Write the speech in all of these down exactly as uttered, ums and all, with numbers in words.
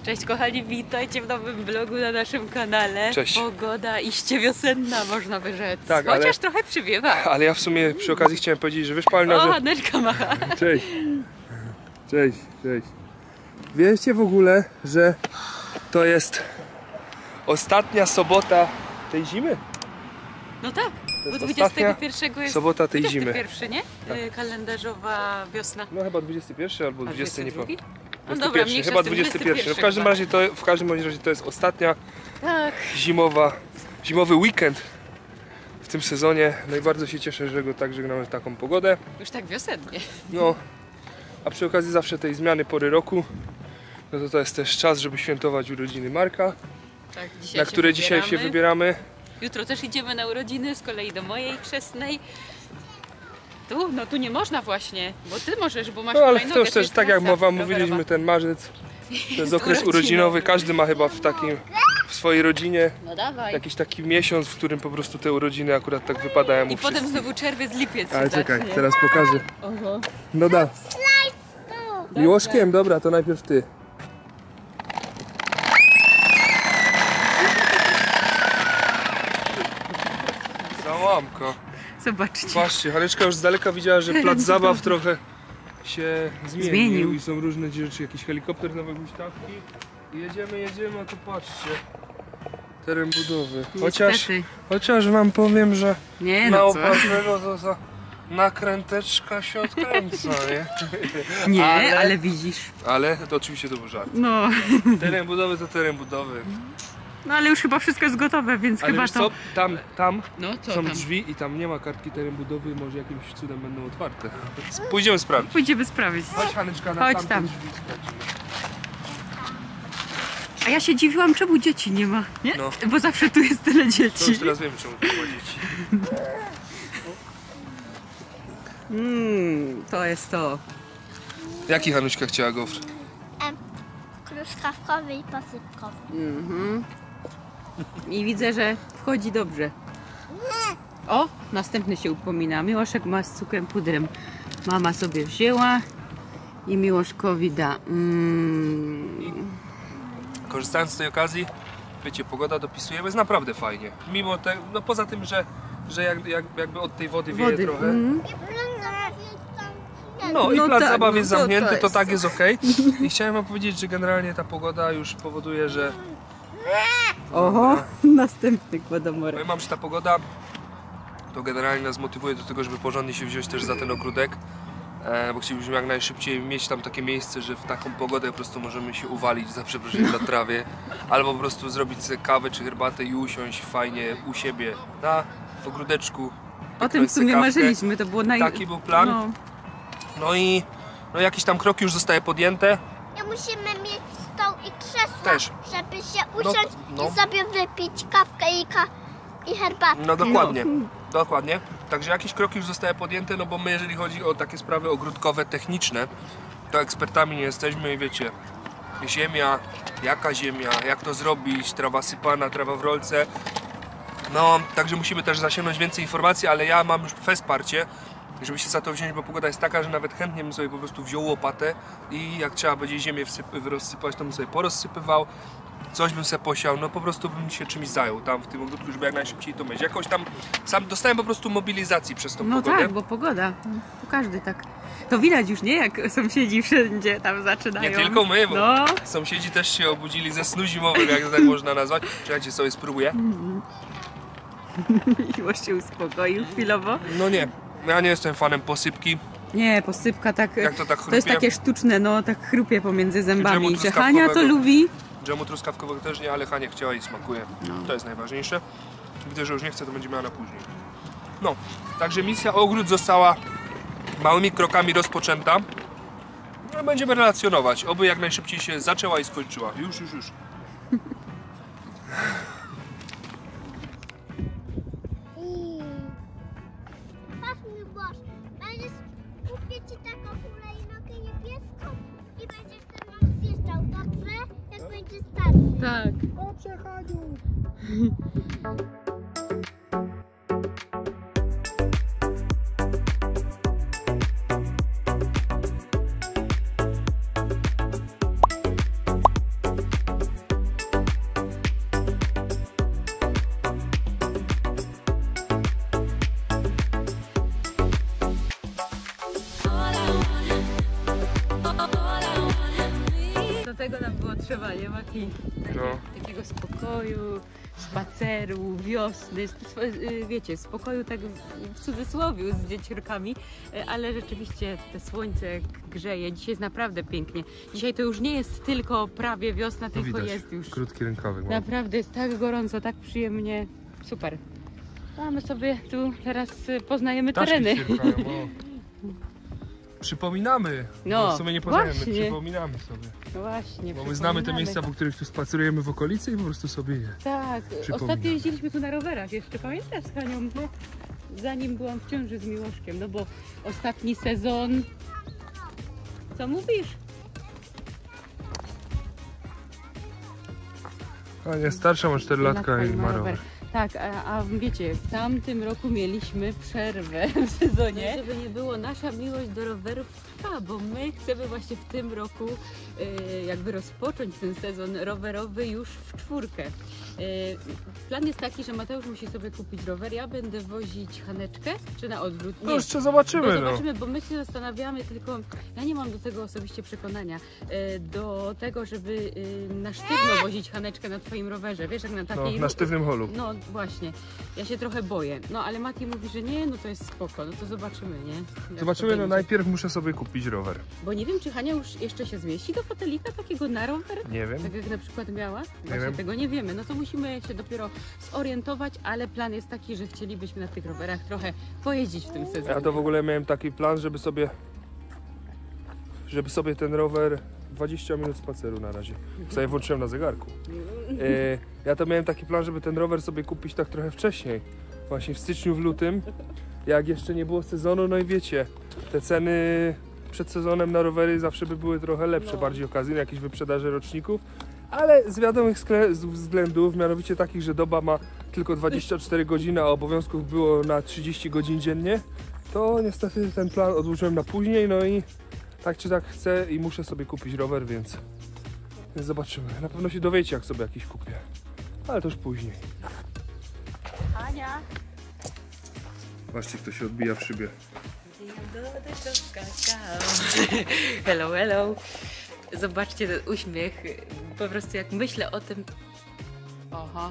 Cześć kochani, witajcie w nowym vlogu na naszym kanale. Cześć. Pogoda iście wiosenna, można by rzec. Tak, Chociaż ale, trochę przywiewa. Ale ja w sumie przy okazji chciałem powiedzieć, że wiesz Paulina, O, że... Haneczka macha. Cześć. Cześć, cześć. Wiecie w ogóle, że to jest ostatnia sobota tej zimy? No tak, bo jest dwudziestego pierwszego jest sobota tej zimy. dwudziesty pierwszy, nie? Tak. Kalendarzowa wiosna. No chyba dwudziesty pierwszy albo dwudziesty, nie pamiętam. No dobra, mniejsza chyba z tym, dwudziesty pierwszy. No w każdym chyba. razie to w każdym bądź razie to jest ostatnia Tak. zimowa, zimowy weekend w tym sezonie. No i bardzo się cieszę, że go tak żegnamy w taką pogodę. Już tak wiosennie. No, a przy okazji zawsze tej zmiany pory roku, no to to jest też czas, żeby świętować urodziny Marka, Tak, dzisiaj na się które wybieramy. dzisiaj się wybieramy. Jutro też idziemy na urodziny, z kolei do mojej chrzestnej. Tu? No tu nie można właśnie, bo ty możesz, bo masz No ale hulajnogę, to już też jest tak jak trasa wam rowerowa. mówiliśmy, ten marzec to jest Jest okres urodzinowy. urodzinowy, każdy ma chyba w takim, w swojej rodzinie No dawaj. jakiś taki miesiąc, w którym po prostu te urodziny akurat tak wypadają mu I potem wszystkim. znowu czerwiec, lipiec Ale się czekaj, zacznie. teraz pokażę. Oho. No da. Miłoszkiem? Dobra, to najpierw ty. Załamko. Zobaczcie. Patrzcie, Haneczka już z daleka widziała, że plac zabaw trochę się zmienił, Zmienił. i są różne rzeczy, jakiś helikopter, nowe huśtawki. I jedziemy, jedziemy, a to patrzcie. Teren budowy. Chociaż, Niestety. chociaż wam powiem, że Nie na no co? opasnego to za nakręteczka się odkręca, nie? Nie, ale- ale... widzisz. Ale to oczywiście to był żart. No. Teren budowy to teren budowy. No ale już chyba wszystko jest gotowe, więc Ale chyba wiesz to... co, tam, tam No co są tam? drzwi i tam nie ma kartki teren budowy, może jakimś cudem będą otwarte. Pójdziemy sprawdzić. Pójdziemy sprawić. Chodź Haneczka na Chodź tamte tam. drzwi sprawdzimy. A ja się dziwiłam, czemu dzieci nie ma, nie? No. Bo zawsze tu jest tyle To dzieci. już teraz wiemy, czemu to ma dzieci. Mm, to jest to. Jaki Hanuśka chciała gofr? Em, Truskawkowy i posypkowy. Mhm. I widzę, że wchodzi dobrze. O, następny się upomina. Miłoszek ma z cukrem pudrem. Mama sobie wzięła i Miłoszkowi da. Mm. Korzystając z tej okazji, wiecie, pogoda dopisujemy, jest naprawdę fajnie. Mimo tego, no poza tym, że, że jak, jak, jakby od tej wody wieje Wody. trochę. Mm. No i No plac tak, zabaw no jest to- zamknięty, to to, jest. tak jest ok. I chciałem wam powiedzieć, że generalnie ta pogoda już powoduje, że Oho, następny głodomor. powiem wam, że ta pogoda to generalnie nas motywuje do tego, żeby porządnie się wziąć też za ten ogródek. E, bo chcielibyśmy jak najszybciej mieć tam takie miejsce, że w taką pogodę po prostu możemy się uwalić, za przeproszeniem, na trawie. Albo po prostu zrobić sobie kawę czy herbatę i usiąść fajnie u siebie na ogródeczku. O tym w sumie marzyliśmy, to było naj... Taki był plan. No. No i no jakieś tam kroki już zostały podjęte. I musimy mieć stoł i krzesło, Też. żeby się usiąść no. i sobie wypić kawkę i, ka i herbatkę. No dokładnie, dokładnie. Także jakieś kroki już zostały podjęte, no bo my jeżeli chodzi o takie sprawy ogródkowe, techniczne, to ekspertami nie jesteśmy i wiecie, ziemia, jaka ziemia, jak to zrobić, trawa sypana, trawa w rolce. No, także musimy też zasięgnąć więcej informacji, ale ja mam już wsparcie, żeby się za to wziąć, bo pogoda jest taka, że nawet chętnie bym sobie po prostu wziął łopatę i jak trzeba będzie ziemię rozsypać, to bym sobie porozsypywał, coś bym sobie posiał, no po prostu bym się czymś zajął tam w tym ogródku, żeby jak najszybciej to mieć. Jakoś tam, sam dostałem po prostu mobilizacji przez tą No pogodę. tak, bo pogoda. To każdy tak. To widać już, nie? Jak sąsiedzi wszędzie tam zaczynają. Nie tylko my, bo No. sąsiedzi też się obudzili ze snu zimowego, jak to tak można nazwać. Czekajcie, sobie spróbuję. Miłość się uspokoił chwilowo. No nie, ja nie jestem fanem posypki. Nie, posypka tak. Jak to tak To jest chrupie? takie sztuczne, no tak chrupie pomiędzy Dżemu zębami. Że Hania to truskawkowego. lubi. Dżemu truskawkowego też nie, ale Hania chciała i smakuje. No. To jest najważniejsze. Widzę, że już nie chce, to będzie miała na później. No, także misja ogród została małymi krokami rozpoczęta. No, będziemy relacjonować, oby jak najszybciej się zaczęła i skończyła. Już, już, już. Patrz mój Boż, będziesz, kupię ci taką hulajnogę niebieską i będziesz ze mną zjeżdżał, dobrze? Jak będzie starszy. Tak. Dobrze, Haniu. potrzeba, nie Mati? No. Takiego spokoju, spaceru, wiosny, sp- y, wiecie, spokoju tak w, w cudzysłowie z dzieciorkami, y, ale rzeczywiście te słońce grzeje. Dzisiaj jest naprawdę pięknie. Dzisiaj to już nie jest tylko prawie wiosna, No tylko widać, jest już. krótki rękawek mam. Naprawdę jest tak gorąco, tak przyjemnie. Super. A my sobie tu teraz y, poznajemy Ptaszki tereny. ćwierkają, o. Przypominamy, No, bo w sumie nie poznajemy, właśnie. przypominamy sobie. No właśnie. Bo my znamy te przypominamy. miejsca, po których tu spacerujemy w okolicy i po prostu sobie je. Tak, Przypominam. ostatnio jeździliśmy tu na rowerach, jeszcze pamiętasz z Hanią? No, zanim byłam w ciąży z Miłoszkiem, no bo ostatni sezon... Co mówisz? A nie, starsza ma cztery latka i ma rower. Tak, a, a wiecie, w tamtym roku mieliśmy przerwę w sezonie. No, żeby nie było, nasza miłość do rowerów trwa, bo my chcemy właśnie w tym roku y, jakby rozpocząć ten sezon rowerowy już w czwórkę. Y, plan jest taki, że Mateusz musi sobie kupić rower, ja będę wozić Haneczkę, czy na odwrót? No Nie. jeszcze zobaczymy, No no. zobaczymy, bo my się zastanawiamy, tylko ja nie mam do tego osobiście przekonania, y, do tego, żeby y, na sztywno wozić Haneczkę na twoim rowerze, wiesz, jak na No, takiej... na sztywnym holu. No właśnie, ja się trochę boję. No ale Mati mówi, że nie, no to jest spoko, no to zobaczymy, nie? Jak Zobaczymy, to no będzie. najpierw muszę sobie kupić rower. Bo nie wiem, czy Hania już jeszcze się zmieści do fotelika takiego na rower, Nie wiem. tak jak na przykład miała. Właśnie wiem. tego nie wiemy, no to musimy się dopiero zorientować, ale plan jest taki, że chcielibyśmy na tych rowerach trochę pojeździć w tym sezonie. Ja to w ogóle miałem taki plan, żeby sobie żeby sobie ten rower dwadzieścia minut spaceru na razie. Sobie włączyłem na zegarku. E, ja to miałem taki plan, żeby ten rower sobie kupić tak trochę wcześniej. Właśnie w styczniu, w lutym, jak jeszcze nie było sezonu, no i wiecie, te ceny przed sezonem na rowery zawsze by były trochę lepsze, No. bardziej okazyjne, jakieś wyprzedaże roczników, ale z wiadomych skle- z względów, mianowicie takich, że doba ma tylko dwadzieścia cztery godziny, a obowiązków było na trzydzieści godzin dziennie, to niestety ten plan odłożyłem na później, no i tak czy tak chcę i muszę sobie kupić rower, więc więc zobaczymy. Na pewno się dowiecie, jak sobie jakiś kupię, ale to już później. Ania! Patrzcie, kto się odbija w szybie. Hello, hello. Zobaczcie ten uśmiech. Po prostu jak myślę o tym... Oho,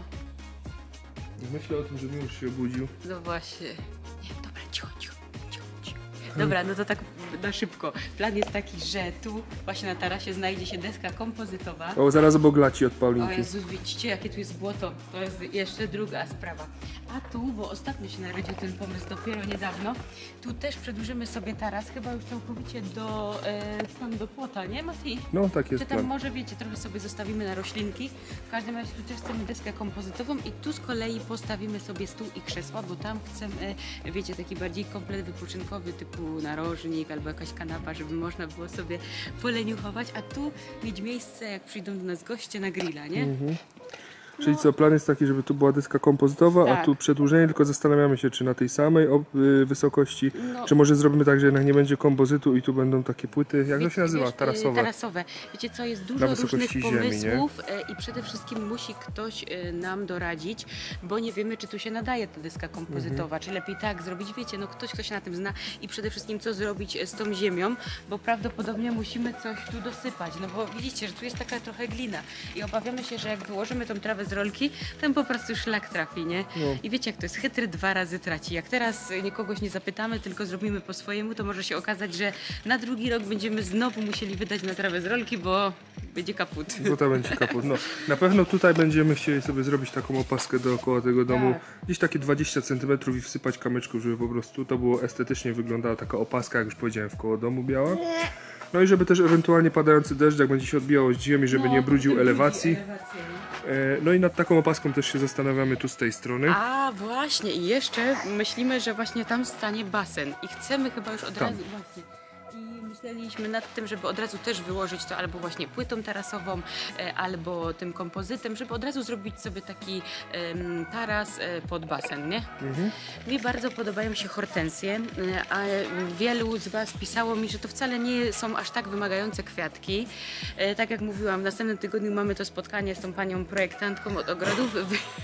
Myślę o tym, że już się obudził. no właśnie. Nie, dobra, cicho, cicho, cicho, cicho. Dobra, no to tak na szybko. Plan jest taki, że tu właśnie na tarasie znajdzie się deska kompozytowa. O, zaraz obok laci od O Paulinki. Jezu, widzicie jakie tu jest błoto. To jest jeszcze druga sprawa. A tu, bo ostatnio się narodził ten pomysł, dopiero niedawno, tu też przedłużymy sobie taras, chyba już całkowicie do, e, tam do płota, nie Mati? No, tak Czy jest tam plan. może, wiecie, trochę sobie zostawimy na roślinki. W każdym razie tu też chcemy deskę kompozytową i tu z kolei postawimy sobie stół i krzesła, bo tam chcemy, e, wiecie, taki bardziej komplet wypoczynkowy typu narożnik albo jakaś kanapa, żeby można było sobie poleniuchować, a tu mieć miejsce, jak przyjdą do nas goście, na grilla, nie? Mhm. Czyli co, plan jest taki, żeby tu była deska kompozytowa, a Tak. tu przedłużenie, tylko zastanawiamy się, czy na tej samej ob- y, wysokości, No. czy może zrobimy tak, że jednak nie będzie kompozytu i tu będą takie płyty, jak to Wiecie, się nazywa, wiesz, tarasowe. Tarasowe. Wiecie co, jest dużo wysokości różnych ziemi, pomysłów e, i przede wszystkim musi ktoś e, nam doradzić, bo nie wiemy, czy tu się nadaje ta deska kompozytowa, czy lepiej tak zrobić, wiecie, no ktoś, kto się na tym zna i przede wszystkim co zrobić e, z tą ziemią, bo prawdopodobnie musimy coś tu dosypać, no bo widzicie, że tu jest taka trochę glina i obawiamy się, że jak wyłożymy tą trawę z rolki, ten po prostu szlak trafi, nie? No. I wiecie, jak to jest, chytry dwa razy traci. Jak teraz e, nikogoś nie zapytamy, tylko zrobimy po swojemu, to może się okazać, że na drugi rok będziemy znowu musieli wydać na trawę z rolki, bo będzie kaput. Bo to będzie kaput. No, na pewno tutaj będziemy chcieli sobie zrobić taką opaskę dookoła tego domu, Tak. gdzieś takie dwadzieścia centymetrów i wsypać kamyczków, żeby po prostu to było estetycznie wyglądała taka opaska, jak już powiedziałem, w koło domu biała. No i żeby też ewentualnie padający deszcz, jak będzie się odbijało z ziemi, żeby No, nie brudził potem elewacji. brudzi elewację, nie? E, No i nad taką opaską też się zastanawiamy tu z tej strony. A właśnie, i jeszcze myślimy, że właśnie tam stanie basen i chcemy chyba już od Tam. razu właśnie. I myśleliśmy nad tym, żeby od razu też wyłożyć to albo właśnie płytą tarasową, e, albo tym kompozytem, żeby od razu zrobić sobie taki em, taras e, pod basen, nie? Mhm. Mi bardzo podobają się hortensje, e, a wielu z Was pisało mi, że to wcale nie są aż tak wymagające kwiatki. E, Tak jak mówiłam, w następnym tygodniu mamy to spotkanie z tą panią projektantką od ogrodów.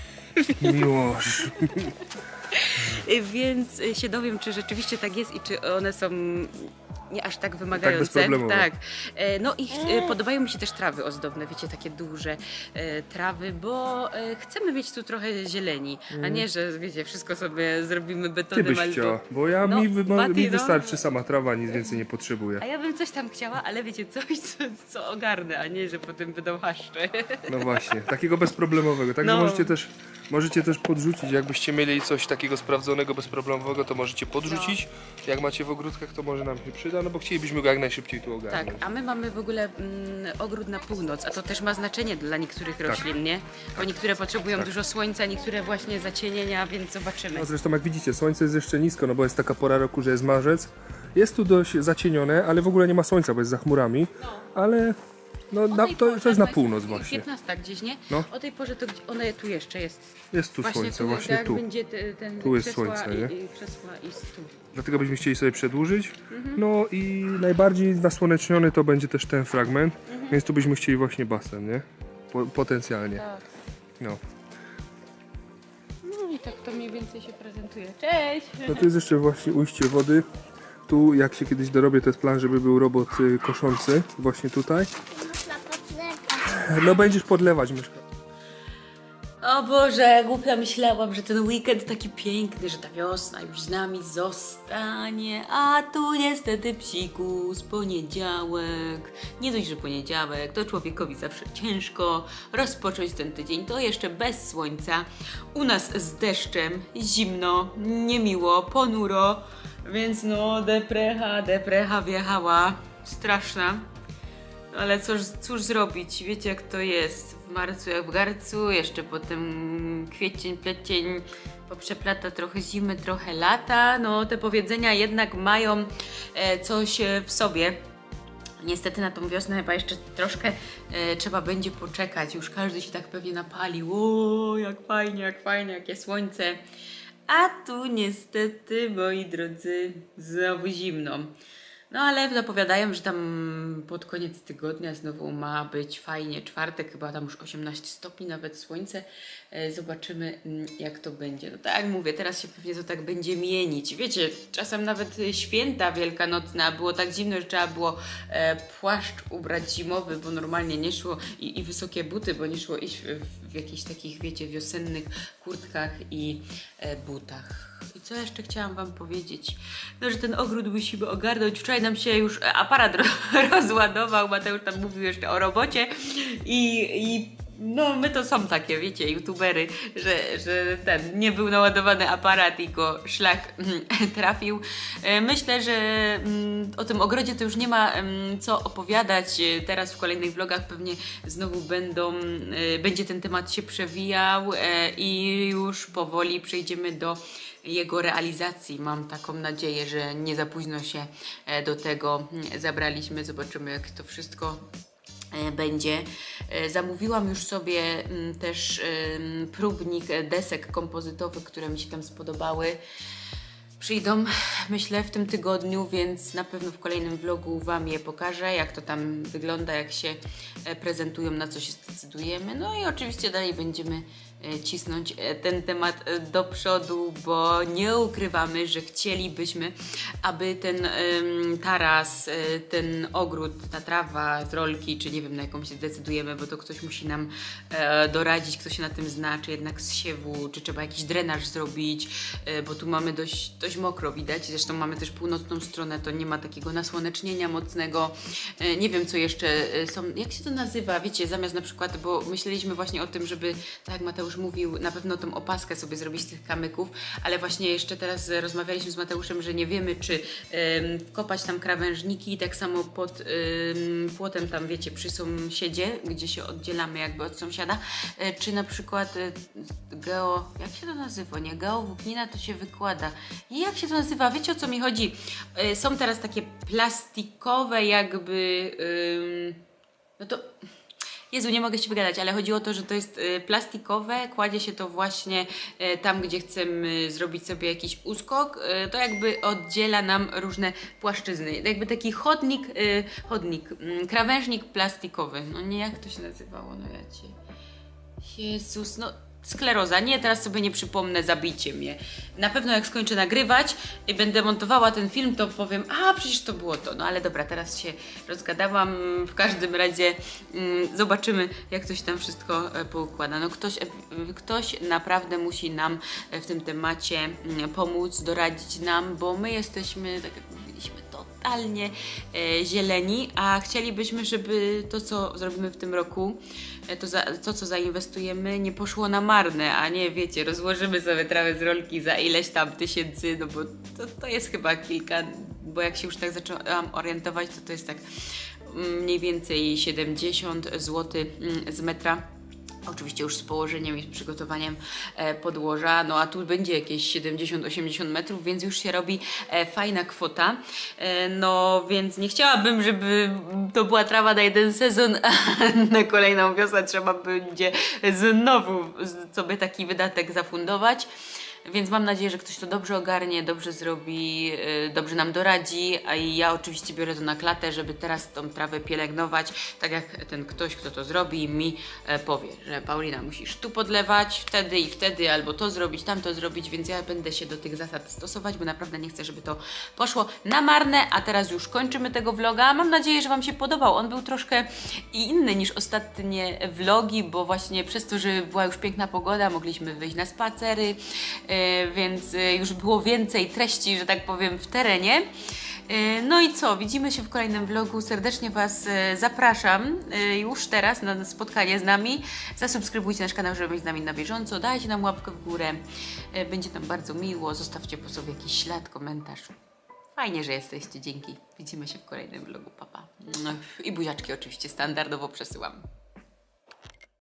Miłość. Więc się dowiem, czy rzeczywiście tak jest i czy one są nie aż tak wymagające. bezproblemowe. Tak. E, No i e, podobają mi się też trawy ozdobne, wiecie, takie duże e, trawy, bo e, chcemy mieć tu trochę zieleni, a nie, że wiecie, wszystko sobie zrobimy Ty betonem byś albo... chciała, bo ja No, mi, wy, Mati, mi no. wystarczy sama trawa, nic więcej nie potrzebuję. A ja bym coś tam chciała, ale wiecie, coś, co, co ogarnę, a nie, że potem będą haszcze. No właśnie, takiego bezproblemowego. Także No. możecie też możecie też podrzucić, jakbyście mieli coś takiego sprawdzonego, bezproblemowego, to możecie podrzucić. Jak macie w ogródkach, to może nam się przyda, no bo chcielibyśmy go jak najszybciej tu Tak, ogarnąć. a my mamy w ogóle mm, ogród na północ, a to też ma znaczenie dla niektórych roślin, nie? Bo niektóre potrzebują dużo słońca, niektóre właśnie zacienienia, więc zobaczymy. No zresztą jak widzicie, słońce jest jeszcze nisko, no bo jest taka pora roku, że jest marzec. Jest tu dość zacienione, ale w ogóle nie ma słońca, bo jest za chmurami. Ale no, O na, tej to, porze, to jest na jak północ jest właśnie. piętnasta gdzieś, nie? No. O tej porze to gdzie- one tu jeszcze jest. Jest tu Właśnie słońce, tu, właśnie tak tu. będzie te, ten Tu jest krzesła słońce, i, nie? i krzesła i stół. Dlatego byśmy chcieli sobie przedłużyć. No i najbardziej nasłoneczniony to będzie też ten fragment, więc tu byśmy chcieli właśnie basen, nie? Po, potencjalnie. Tak. No. No i tak to mniej więcej się prezentuje. Cześć! No tu jest jeszcze właśnie ujście wody. Tu jak się kiedyś dorobię, to jest plan, żeby był robot y, koszący. Właśnie tutaj. Można podlewać. No będziesz podlewać, myszka. O Boże, głupia myślałam, że ten weekend taki piękny, że ta wiosna już z nami zostanie, a tu niestety psikus, poniedziałek. Nie dość, że poniedziałek, to człowiekowi zawsze ciężko rozpocząć ten tydzień, to jeszcze bez słońca, u nas z deszczem, zimno, niemiło, ponuro, więc no deprecha, deprecha wjechała, straszna. Ale cóż, cóż zrobić, wiecie jak to jest, w marcu jak w garcu, jeszcze potem kwiecień, plecień, poprzeplata trochę zimy, trochę lata, no te powiedzenia jednak mają e, coś e, w sobie. Niestety na tą wiosnę chyba jeszcze troszkę e, trzeba będzie poczekać, już każdy się tak pewnie napalił, o jak fajnie, jak fajnie, jakie słońce. A tu niestety, moi drodzy, znowu zimno. No ale zapowiadają, że tam pod koniec tygodnia znowu ma być fajnie. Czwartek chyba tam już osiemnaście stopni, nawet słońce. E, Zobaczymy mm, jak to będzie. No tak jak mówię, teraz się pewnie to tak będzie mienić. Wiecie, czasem nawet e, święta wielkanocne było tak zimno, że trzeba było e, płaszcz ubrać zimowy, bo normalnie nie szło i, i wysokie buty, bo nie szło iść w, w jakichś takich, wiecie, wiosennych kurtkach i e, butach. I co jeszcze chciałam wam powiedzieć? No, że ten ogród musimy ogarnąć. Wczoraj nam się już aparat rozładował, Mateusz tam mówił jeszcze o robocie i, i no my to są takie, wiecie, youtubery, że, że ten nie był naładowany aparat i go szlak trafił. Myślę, że o tym ogrodzie to już nie ma co opowiadać. Teraz w kolejnych vlogach pewnie znowu będą, będzie ten temat się przewijał i już powoli przejdziemy do jego realizacji. Mam taką nadzieję, że nie za późno się do tego zabraliśmy. Zobaczymy, jak to wszystko będzie. Zamówiłam już sobie też próbnik desek kompozytowych, które mi się tam spodobały. Przyjdą, myślę, w tym tygodniu, więc na pewno w kolejnym vlogu wam je pokażę, jak to tam wygląda, jak się prezentują, na co się zdecydujemy. No i oczywiście dalej będziemy cisnąć ten temat do przodu, bo nie ukrywamy, że chcielibyśmy, aby ten um, taras, ten ogród, ta trawa z rolki, czy nie wiem, na jaką się zdecydujemy, bo to ktoś musi nam e, doradzić, kto się na tym zna, czy jednak z siewu, czy trzeba jakiś drenaż zrobić, e, bo tu mamy dość, dość mokro widać, zresztą mamy też północną stronę, to nie ma takiego nasłonecznienia mocnego, e, nie wiem co jeszcze są, jak się to nazywa, wiecie, zamiast na przykład, bo myśleliśmy właśnie o tym, żeby, tak jak Mateusz mówił, na pewno tą opaskę sobie zrobić z tych kamyków, ale właśnie jeszcze teraz rozmawialiśmy z Mateuszem, że nie wiemy, czy ym, kopać tam krawężniki, tak samo pod ym, płotem tam, wiecie, przy sąsiedzie, gdzie się oddzielamy jakby od sąsiada, y, czy na przykład y, geo, jak się to nazywa, nie? Geowłóknina to się wykłada. I jak się to nazywa? Wiecie, o co mi chodzi? Y, są teraz takie plastikowe jakby, ym, no to... Jezu, nie mogę się wygadać, ale chodzi o to, że to jest y, plastikowe, kładzie się to właśnie y, tam, gdzie chcemy zrobić sobie jakiś uskok, y, to jakby oddziela nam różne płaszczyzny. Jakby taki chodnik, y, chodnik, y, krawężnik plastikowy. No nie, jak to się nazywało, no ja cię... Jezus, no skleroza. Nie, teraz sobie nie przypomnę, zabijcie mnie. Na pewno jak skończę nagrywać i będę montowała ten film, to powiem, a przecież to było to. No ale dobra, teraz się rozgadałam. W każdym razie mm, zobaczymy, jak to się tam wszystko e, poukłada. No ktoś, e, ktoś naprawdę musi nam w tym temacie mm, pomóc, doradzić nam, bo my jesteśmy, tak jak mówiliśmy, totalnie e, zieleni, a chcielibyśmy, żeby to, co zrobimy w tym roku, e, to, za, to, co zainwestujemy, nie poszło na marne, a nie, wiecie, rozłożymy sobie trawę z rolki za ileś tam tysięcy, no bo to, to jest chyba kilka, bo jak się już tak zaczęłam orientować, to to jest tak mniej więcej siedemdziesiąt złotych z metra. Oczywiście już z położeniem i z przygotowaniem e, podłoża, no a tu będzie jakieś siedemdziesiąt osiemdziesiąt metrów, więc już się robi e, fajna kwota. E, no więc nie chciałabym, żeby to była trawa na jeden sezon, a na kolejną wiosnę trzeba będzie znowu sobie taki wydatek zafundować. Więc mam nadzieję, że ktoś to dobrze ogarnie, dobrze zrobi, yy, dobrze nam doradzi, a i ja oczywiście biorę to na klatę, żeby teraz tą trawę pielęgnować, tak jak ten ktoś, kto to zrobi, mi e, powie, że Paulina, musisz tu podlewać, wtedy i wtedy, albo to zrobić, tamto zrobić, więc ja będę się do tych zasad stosować, bo naprawdę nie chcę, żeby to poszło na marne, a teraz już kończymy tego vloga. Mam nadzieję, że Wam się podobał. On był troszkę inny niż ostatnie vlogi, bo właśnie przez to, że była już piękna pogoda, mogliśmy wyjść na spacery, więc już było więcej treści, że tak powiem, w terenie. No i co? Widzimy się w kolejnym vlogu. Serdecznie Was zapraszam już teraz na spotkanie z nami. Zasubskrybujcie nasz kanał, żeby być z nami na bieżąco. Dajcie nam łapkę w górę. Będzie nam bardzo miło. Zostawcie po sobie jakiś ślad, komentarz. Fajnie, że jesteście. Dzięki. Widzimy się w kolejnym vlogu. Pa, pa. I buziaczki oczywiście standardowo przesyłam.